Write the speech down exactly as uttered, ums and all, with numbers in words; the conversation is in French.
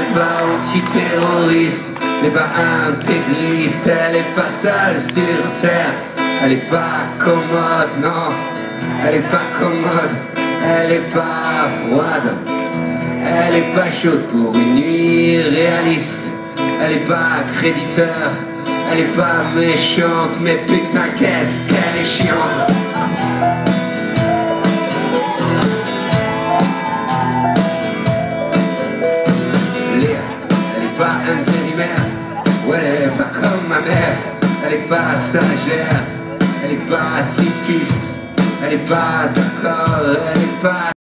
est pas antiterroriste, n'est pas intégriste, elle est pas sale sur terre, elle est pas commode, non, elle est pas commode, elle est pas froide, elle est pas chaude pour une nuit réaliste, elle est pas créditeur, elle est pas méchante, mais putain qu'est-ce qu'elle est chiante. Intérimaire, ou elle est pas comme ma mère, elle est pas stagiaire, elle est pas pacifiste, elle est pas d'accord, elle